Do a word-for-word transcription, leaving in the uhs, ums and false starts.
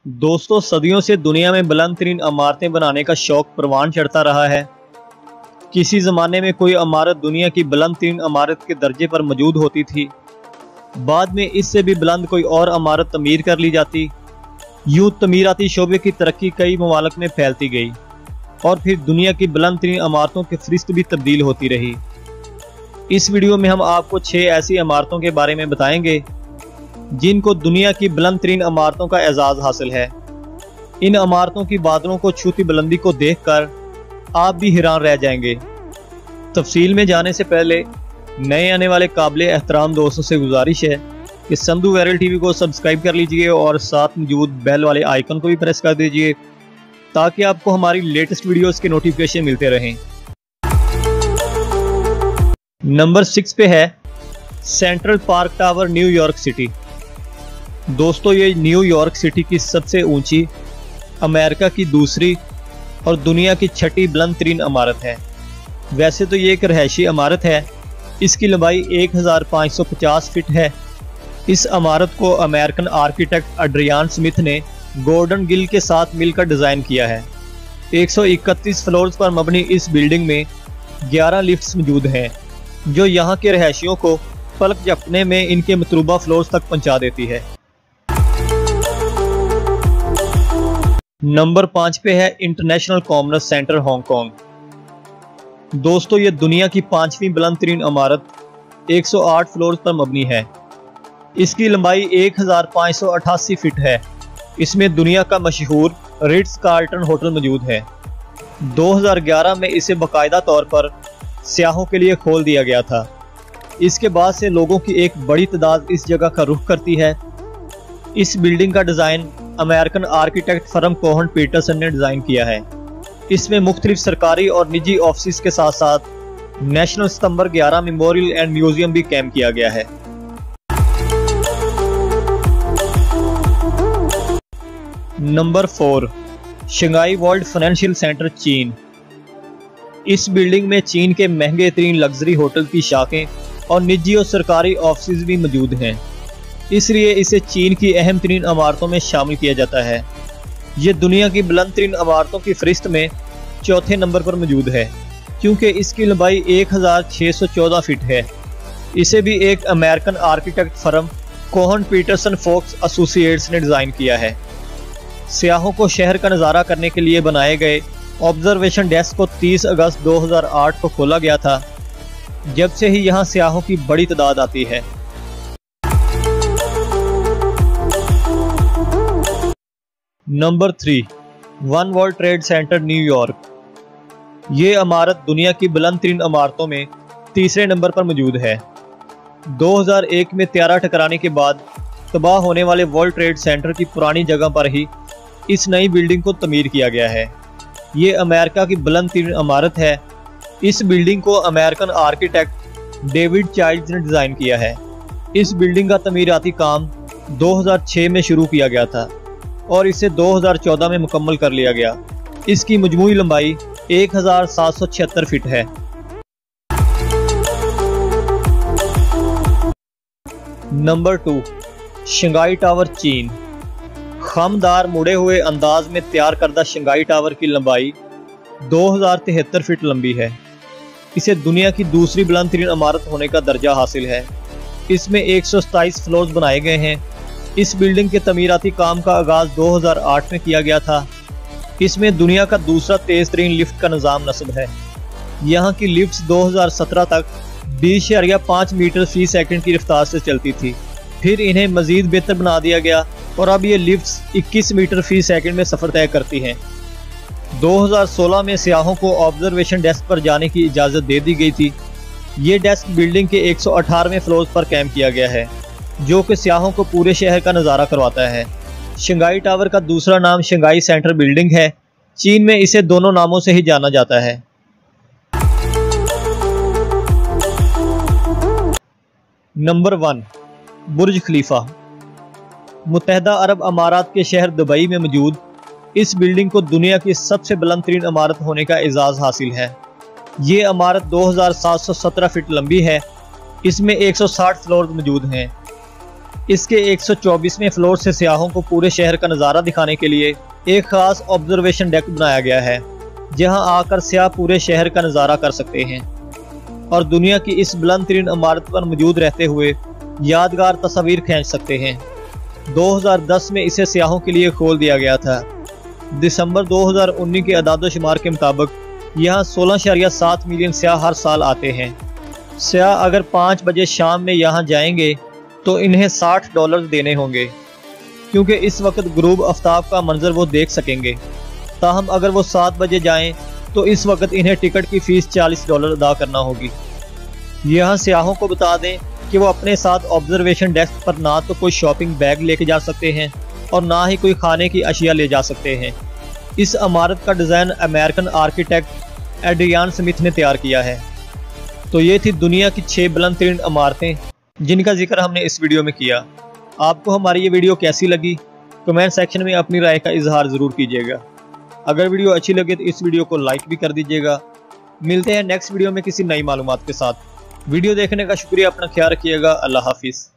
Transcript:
दोस्तों, सदियों से दुनिया में बुलंद तरीन इमारतें बनाने का शौक परवान चढ़ता रहा है। किसी ज़माने में कोई इमारत दुनिया की बुलंद तरीन इमारत के दर्जे पर मौजूद होती थी। बाद में इससे भी बुलंद कोई और इमारत तमीर कर ली जाती। यूं तमीराती शोबे की तरक्की कई ममालिक में फैलती गई और फिर दुनिया की बुलंद तरीन इमारतों की फहरिस्त भी तब्दील होती रही। इस वीडियो में हम आपको छः ऐसी इमारतों के बारे में बताएंगे जिनको दुनिया की बुलंद तरीन इमारतों का एजाज़ हासिल है। इन इमारतों की बादलों को छूती बुलंदी को देखकर आप भी हैरान रह जाएंगे। तफसील में जाने से पहले नए आने वाले काबिले एहतराम दोस्तों से गुजारिश है कि संधू वायरल टीवी को सब्सक्राइब कर लीजिए और साथ मौजूद बेल वाले आइकन को भी प्रेस कर दीजिए ताकि आपको हमारी लेटेस्ट वीडियोस के नोटिफिकेशन मिलते रहें। नंबर सिक्स पे है central park tower, New York city. दोस्तों, ये न्यूयॉर्क सिटी की सबसे ऊंची, अमेरिका की दूसरी और दुनिया की छठी बुलंद तरीन इमारत है। वैसे तो ये एक रहायशी इमारत है। इसकी लंबाई एक हज़ार पाँच सौ पचास फीट है। इस इमारत को अमेरिकन आर्किटेक्ट एड्रियन स्मिथ ने गॉर्डन गिल के साथ मिलकर डिज़ाइन किया है। एक सौ इकतीस फ्लोर्स पर मबनी इस बिल्डिंग में ग्यारह लिफ्ट्स मौजूद हैं जो यहाँ के रहायशियों को पलक झपकने में इनके मतलूबा फ्लोर्स तक पहुँचा देती है। नंबर पाँच पे है इंटरनेशनल कॉमर्स सेंटर, हांगकांग। दोस्तों, ये दुनिया की पांचवी बुलंद तरीन इमारत एक सौ आठ फ्लोर पर मबनी है। इसकी लंबाई एक हज़ार पाँच सौ अठासी फीट है। इसमें दुनिया का मशहूर रिट्स कार्ल्टन होटल मौजूद है। दो हज़ार ग्यारह में इसे बाकायदा तौर पर सियाहों के लिए खोल दिया गया था। इसके बाद से लोगों की एक बड़ी तादाद इस जगह का रुख करती है। इस बिल्डिंग का design American architect firm Kohn Pedersen ने डिज़ाइन किया है। इसमें मुख्तलिफ सरकारी और निजी ऑफिस के साथ साथ नेशनल सितंबर ग्यारह मेमोरियल एंड म्यूजियम भी कैम किया गया है। Number four, Shanghai world financial centre, चीन। इस बिल्डिंग में चीन के महंगे तरीन लग्जरी होटल की शाखें और निजी और सरकारी ऑफिस भी मौजूद हैं, इसलिए इसे चीन की अहम तरीन इमारतों में शामिल किया जाता है। ये दुनिया की बुलंद तरीन इमारतों की फहरिस्त में चौथे नंबर पर मौजूद है क्योंकि इसकी लंबाई एक हज़ार छः सौ चौदह फीट है। इसे भी एक American architect firm Kohn Pedersen Fox associates ने डिज़ाइन किया है। सियाहों को शहर का नज़ारा करने के लिए बनाए गए ऑब्जर्वेशन डेस्क को तीस अगस्त दो हज़ार आठ को खोला गया था। जब से ही यहाँ सियाहों की बड़ी तादाद आती है। Number three, one world trade centre, New York. ये इमारत दुनिया की बुलंद तरीन इमारतों में तीसरे नंबर पर मौजूद है। दो हज़ार एक में त्यारा टकराने के बाद तबाह होने वाले वर्ल्ड ट्रेड सेंटर की पुरानी जगह पर ही इस नई बिल्डिंग को तमीर किया गया है। ये अमेरिका की बुलंद तरीन इमारत है। इस बिल्डिंग को अमेरिकन आर्किटेक्ट डेविड चाइल्ड्स ने डिज़ाइन किया है। इस बिल्डिंग का तमीराती काम दो हज़ार छः में शुरू किया गया था और इसे दो हज़ार चौदह में मुकम्मल कर लिया गया। इसकी मजमूई लंबाई एक हज़ार सात सौ छिहत्तर फीट है। नंबर टू, शंघाई टावर, चीन। खामदार मुड़े हुए अंदाज में तैयार करदा शंघाई टावर की लंबाई दो हज़ार तिहत्तर फीट लंबी है। इसे दुनिया की दूसरी बुलंद तरीन इमारत होने का दर्जा हासिल है। इसमें एक सौ सताईस फ्लोर्स बनाए गए हैं। इस बिल्डिंग के तमीराती काम का आगाज दो हज़ार आठ में किया गया था। इसमें दुनिया का दूसरा तेज तरीन लिफ्ट का निज़ाम नस्ब है। यहाँ की लिफ्ट्स दो हज़ार सत्रह तक बीस या पाँच मीटर फी सेकंड की रफ्तार से चलती थी। फिर इन्हें मजीद बेहतर बना दिया गया और अब ये लिफ्ट्स इक्कीस मीटर फी सेकंड में सफ़र तय करती हैं। दो हज़ार सोलह में सियाहों को ऑब्जर्वेशन डेस्क पर जाने की इजाज़त दे दी गई थी। ये डेस्क बिल्डिंग के एक सौ अठारहवें फ्लोर पर कैम किया गया है जो कि सियाहों को पूरे शहर का नज़ारा करवाता है। शंघाई टावर का दूसरा नाम शंघाई सेंटर बिल्डिंग है। चीन में इसे दोनों नामों से ही जाना जाता है। नंबर वन, बुर्ज खलीफा। मुत्तहदा अरब अमारात के शहर दुबई में मौजूद इस बिल्डिंग को दुनिया की सबसे बुलंद तरीन इमारत होने का एजाज़ हासिल है। ये इमारत दो हज़ार सात सौ सत्रह फीट लंबी है। इसमें एक सौ साठ फ्लोर मौजूद हैं। इसके एक सौ चौबीसवें फ्लोर से सियाहों को पूरे शहर का नज़ारा दिखाने के लिए एक खास ऑब्जर्वेशन डेक बनाया गया है, जहां आकर सियाह पूरे शहर का नज़ारा कर सकते हैं और दुनिया की इस बुलंद तरीन इमारत पर मौजूद रहते हुए यादगार तस्वीर खींच सकते हैं। दो हज़ार दस में इसे सियाहों के लिए खोल दिया गया था। दिसंबर दो हज़ार उन्नीस के अदाद-ओ-शुमार के मुताबिक यहाँ सोलह इशारिया सात मिलियन सियाह हर साल आते हैं। सियाह अगर पाँच बजे शाम में यहाँ जाएंगे तो इन्हें साठ डॉलर देने होंगे, क्योंकि इस वक्त गुरूब आफ्ताब का मंजर वो देख सकेंगे। ताहम अगर वो सात बजे जाएं तो इस वक्त इन्हें टिकट की फ़ीस चालीस डॉलर अदा करना होगी। यहाँ सियाहों को बता दें कि वो अपने साथ ऑब्जर्वेशन डेस्क पर ना तो कोई शॉपिंग बैग लेके जा सकते हैं और ना ही कोई खाने की अशिया ले जा सकते हैं। इस इमारत का design American architect Adrian Smith ने तैयार किया है। तो ये थी दुनिया की छह बुलंद तरीन इमारतें जिनका जिक्र हमने इस वीडियो में किया। आपको हमारी ये वीडियो कैसी लगी, कमेंट सेक्शन में अपनी राय का इजहार ज़रूर कीजिएगा। अगर वीडियो अच्छी लगे तो इस वीडियो को लाइक भी कर दीजिएगा। मिलते हैं नेक्स्ट वीडियो में किसी नई मालूमात के साथ। वीडियो देखने का शुक्रिया, अपना ख्याल रखिएगा। अल्लाह हाफिज़।